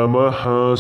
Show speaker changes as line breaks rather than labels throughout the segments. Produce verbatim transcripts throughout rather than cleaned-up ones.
नमः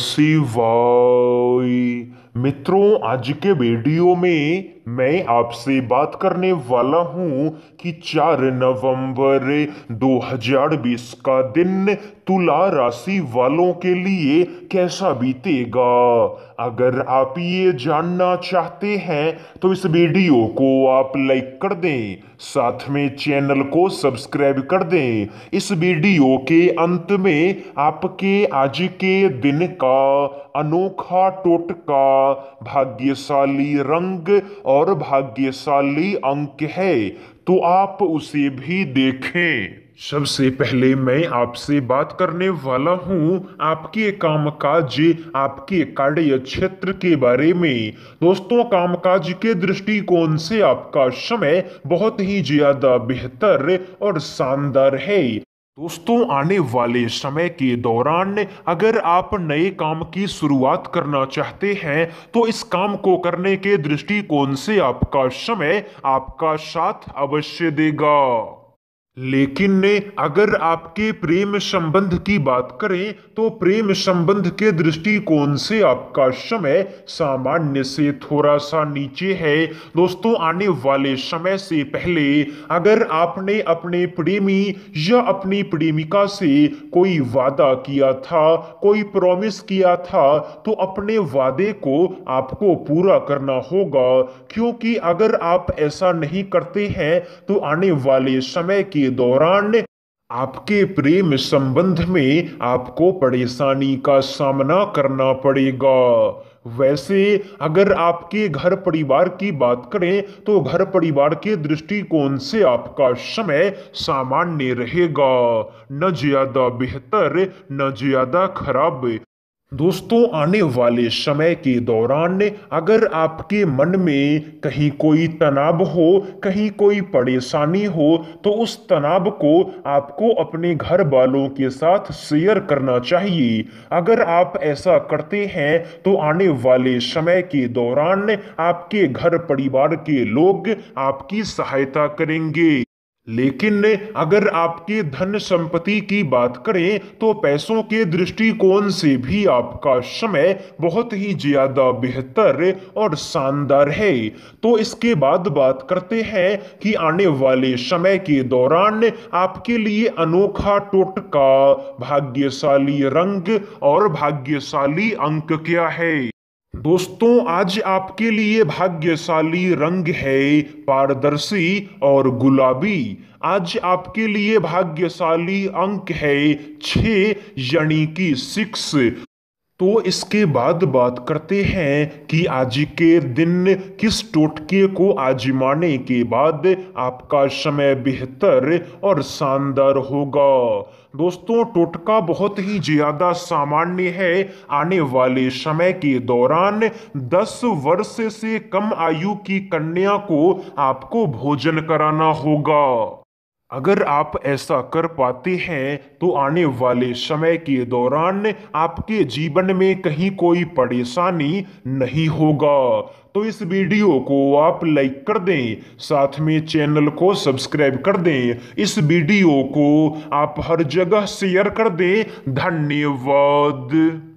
शिवाय। मित्रों, आज के वीडियो में मैं आपसे बात करने वाला हूं कि चार नवंबर दो हज़ार बीस का दिन तुला राशि वालों के लिए कैसा बीतेगा। अगर आप ये जानना चाहते हैं तो इस वीडियो को आप लाइक कर दें, साथ में चैनल को सब्सक्राइब कर दें। इस वीडियो के अंत में आपके आज के दिन का अनोखा टोटका, भाग्यशाली रंग और भाग्यशाली अंक है, तो आप उसे भी देखें। सबसे पहले मैं आपसे बात करने वाला हूं आपके कामकाज, आपके कार्य क्षेत्र के बारे में। दोस्तों, कामकाज के दृष्टिकोण से आपका समय बहुत ही ज्यादा बेहतर और शानदार है। दोस्तों, आने वाले समय के दौरान अगर आप नए काम की शुरुआत करना चाहते हैं तो इस काम को करने के दृष्टिकोण से आपका समय आपका साथ अवश्य देगा। लेकिन अगर आपके प्रेम संबंध की बात करें तो प्रेम संबंध के दृष्टिकोण से आपका समय सामान्य से थोड़ा सा नीचे है। दोस्तों, आने वाले समय से पहले अगर आपने अपने प्रेमी या अपनी प्रेमिका से कोई वादा किया था, कोई प्रॉमिस किया था, तो अपने वादे को आपको पूरा करना होगा, क्योंकि अगर आप ऐसा नहीं करते हैं तो आने वाले समय के दौरान आपके प्रेम संबंध में आपको परेशानी का सामना करना पड़ेगा। वैसे अगर आपके घर परिवार की बात करें तो घर परिवार के दृष्टिकोण से आपका समय सामान्य रहेगा, न ज्यादा बेहतर न ज्यादा खराब। दोस्तों, आने वाले समय के दौरान अगर आपके मन में कहीं कोई तनाव हो, कहीं कोई परेशानी हो, तो उस तनाव को आपको अपने घर वालों के साथ शेयर करना चाहिए। अगर आप ऐसा करते हैं तो आने वाले समय के दौरान आपके घर परिवार के लोग आपकी सहायता करेंगे। लेकिन अगर आपके धन संपत्ति की बात करें तो पैसों के दृष्टिकोण से भी आपका समय बहुत ही ज्यादा बेहतर और शानदार है। तो इसके बाद बात करते हैं कि आने वाले समय के दौरान आपके लिए अनोखा टोटका, भाग्यशाली रंग और भाग्यशाली अंक क्या है। दोस्तों, आज आपके लिए भाग्यशाली रंग है पारदर्शी और गुलाबी। आज आपके लिए भाग्यशाली अंक है छह, यानी कि सिक्स। तो इसके बाद बात करते हैं कि आज के दिन किस टोटके को आजमाने के बाद आपका समय बेहतर और शानदार होगा। दोस्तों, टोटका बहुत ही ज्यादा सामान्य है। आने वाले समय के दौरान दस वर्ष से कम आयु की कन्या को आपको भोजन कराना होगा। अगर आप ऐसा कर पाते हैं तो आने वाले समय के दौरान आपके जीवन में कहीं कोई परेशानी नहीं होगा। तो इस वीडियो को आप लाइक कर दें, साथ में चैनल को सब्सक्राइब कर दें। इस वीडियो को आप हर जगह शेयर कर दें। धन्यवाद।